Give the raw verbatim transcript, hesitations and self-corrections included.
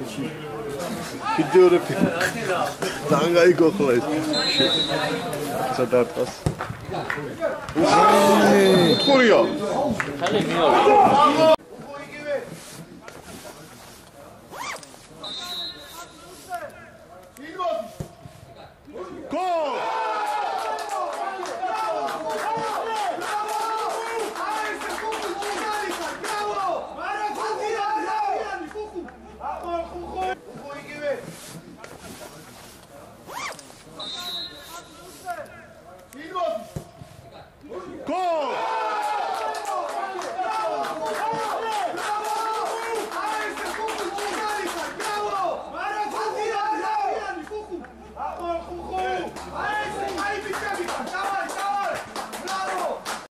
ვიდეო რეპი. ძალიან გაიგოხლა ეს. სადარტყას. უხურია. ხელი მიორი.